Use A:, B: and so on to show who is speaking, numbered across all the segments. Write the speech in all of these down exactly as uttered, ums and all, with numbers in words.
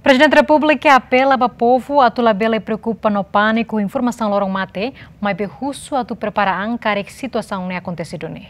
A: Presidente da República apela para o povo a tulabela e preocupa no pânico informação lorong mate, mas be russo a tu prepara Ankara que situação não acontecido nem.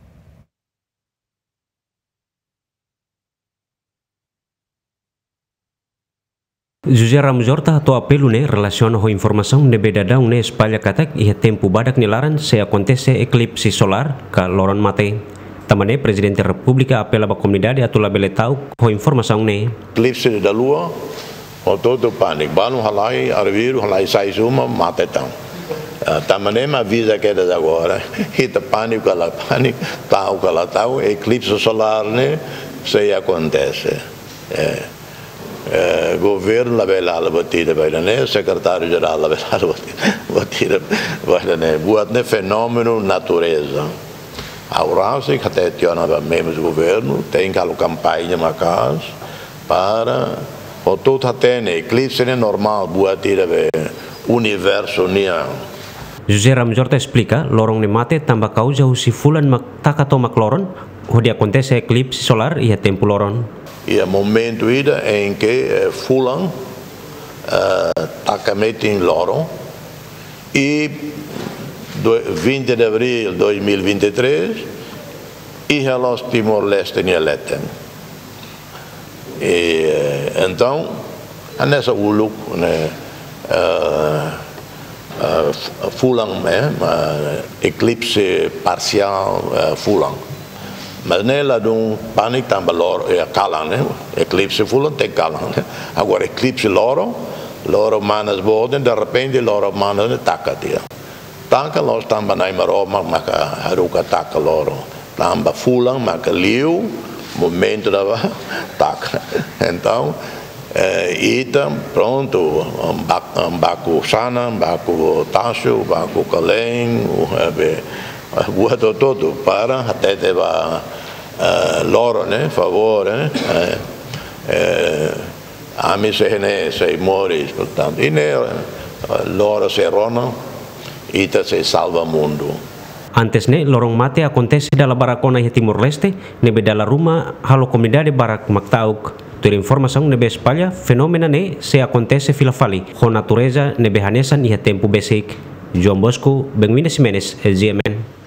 B: José Ramos Horta atau apelo ne relaciona com informação ne bedadão ne espalha katak e tempo badak nilaran se acontece eclipse solar ka lorong mate. Também Presidente da República apela para a comunidade a tulabela tau com informação ne.
C: Eclipse da lua, o todo pânico. Banu halai arviru halai sai suma mate tão. Também me avisa que é agora. Hita pânico ala pânico, tau ala tau, eclipse solar ne se acontece. É. Eh, governo la bela la batida bela né secretário geral la bela la batida bela né buat né fenômeno natureza agora se que até tiona para mesmo governo tem calo campanha macas para o todo até né eclipse né normal buat tira be universo nia.
B: José Ramos Horta explica lorong ne mate tambah causa usi fulan mak takato mak loron onde acontece eclipse solar e a tempo loron.
C: E é momento ida em que uh, fulan está uh, em loro e vinte de abril de dois mil e vinte e três e a Timor-Leste em eletem. E uh, então a nessa uluk né uh, uh, fulan né uh, eclipse parcial uh, fulan. Mas nela de um pânico também loro é calan, né? Eclipse fulan tem calan, né? Agora eclipse loro, loro manas bodem, de repente loro manas taca dia. Taca nós também na maroma, mas haruka taca loro. Também fulan, mas liu, momento da taca. Então, ita pronto, um baco sana, um baco tacho, um baco calém, buat todo para até deva uh, loro né favor né uh, uh, a mim se né se moris portanto e né uh, loro se rona e se salva mundo.
B: Antes ne lorong mate acontece dalam barakona e Timor-Leste nebe dalam rumah halo comunidade barak maktauk. Ter informação nebe espalha fenomena ne se acontece filafali com natureza nebe hanesan e tempo basic. João Bosco, Benguina Ximenes, L G M N.